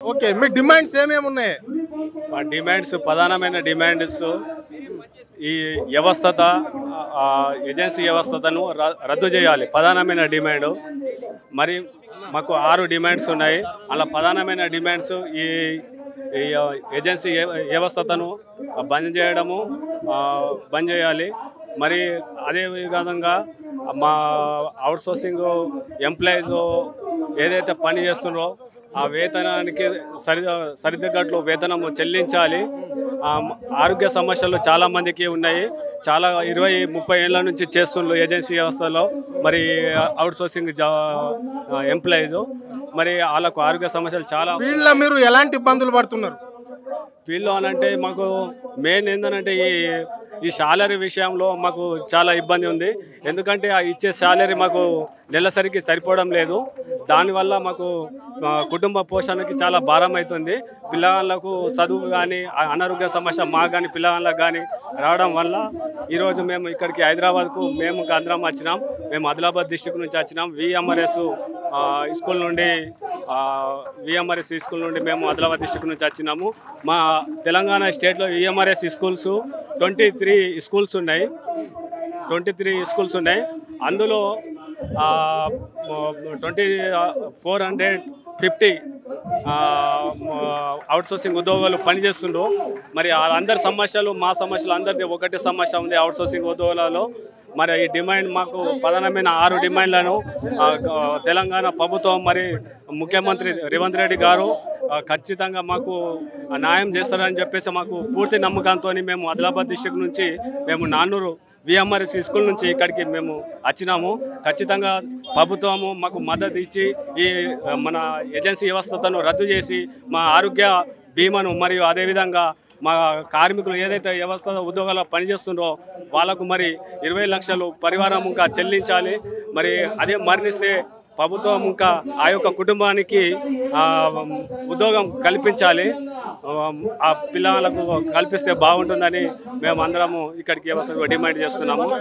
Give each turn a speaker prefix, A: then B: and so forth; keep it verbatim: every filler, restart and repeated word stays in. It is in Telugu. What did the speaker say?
A: ఓకే, మీ డిమాండ్స్ ఏమేమి ఉన్నాయి?
B: మా డిమాండ్స్ ప్రధానమైన డిమాండ్స్ ఈ వ్యవస్థత ఏజెన్సీ వ్యవస్థను రద్దు చేయాలి, ప్రధానమైన డిమాండ్. మరి మాకు ఆరు డిమాండ్స్ ఉన్నాయి. అలా ప్రధానమైన డిమాండ్స్ ఈ ఏజెన్సీ వ్యవస్థను బంద్ చేయడము బంద్ చేయాలి. మరి అదే విధంగా మా అవుట్సోర్సింగ్ ఎంప్లాయీస్ ఏదైతే పని చేస్తున్నారో ఆ వేతనానికి సరి సరితగ్గట్లు వేతనము చెల్లించాలి. ఆరోగ్య సమస్యలు చాలామందికి ఉన్నాయి. చాలా ఇరవై ముప్పై ఏళ్ళ నుంచి చేస్తున్నారు ఏజెన్సీ వ్యవస్థలో మరి అవుట్సోర్సింగ్ జా ఎంప్లాయీస్. మరి వాళ్ళకు ఆరోగ్య సమస్యలు చాలా.
A: వీళ్ళ మీరు ఎలాంటి ఇబ్బందులు పడుతున్నారు?
B: వీళ్ళు అనంటే మాకు మెయిన్ ఏంటంటే ఈ ఈ శాలరీ విషయంలో మాకు చాలా ఇబ్బంది ఉంది. ఎందుకంటే ఆ ఇచ్చే శాలరీ మాకు నెలసరికి సరిపోవడం లేదు. దానివల్ల మాకు కుటుంబ పోషణకి చాలా భారం అవుతుంది. పిల్లలకు చదువు కానీ అనారోగ్య సమస్య మాకు కానీ పిల్లలకు కానీ రావడం వల్ల ఈరోజు మేము ఇక్కడికి హైదరాబాద్కు మేము అందరం వచ్చినాం. మేము ఆదిలాబాద్ డిస్టిక్ నుంచి వచ్చినాం. విఎంఆర్ఎస్ స్కూల్ నుండి విఎంఆర్ఎస్ స్కూల్ నుండి మేము ఆదిలాబాద్ డిస్టిక్ నుంచి వచ్చినాము. మా తెలంగాణ స్టేట్లో VMRS schools twenty three schools ఉన్నాయి ట్వంటీ త్రీ స్కూల్స్ ఉన్నాయి అందులో twenty four hundred fifty outsourcing ఉద్యోగాలు పనిచేస్తుండ్రు. మరి వాళ్ళందరి సమస్యలు మా సమస్యలు అందరిది ఒకటే సమస్య ఉంది అవుట్సోర్సింగ్ ఉద్యోగాలలో. మరి ఈ డిమాండ్ మాకు ప్రధానమైన ఆరు డిమాండ్లను తెలంగాణ ప్రభుత్వం మరి ముఖ్యమంత్రి రేవంత్ రెడ్డి గారు ఖచ్చితంగా మాకు న్యాయం చేస్తారని చెప్పేసి మాకు పూర్తి నమ్మకంతో మేము ఆదిలాబాద్ డిస్ట్రిక్ట్ నుంచి మేము నాన్నూరు విఎంఆర్ఎస్ స్కూల్ నుంచి ఇక్కడికి మేము వచ్చినాము. ఖచ్చితంగా ప్రభుత్వము మాకు మద్దతు ఇచ్చి ఈ మన ఏజెన్సీ వ్యవస్థను రద్దు చేసి మా ఆరోగ్య బీమాను మరియు అదేవిధంగా మా కార్మికులు ఏదైతే వ్యవస్థ ఉద్యోగాలు పనిచేస్తుండ్రో వాళ్ళకు మరి ఇరవై లక్షలు పరివారం ఇంకా చెల్లించాలి. మరి అదే మరణిస్తే ప్రభుత్వం ఇంకా ఆ యొక్క కుటుంబానికి ఉద్యోగం కల్పించాలి. ఆ పిల్లలకు కల్పిస్తే బాగుంటుందని మేము అందరము ఇక్కడికి వ్యవస్థ డిమాండ్ చేస్తున్నాము.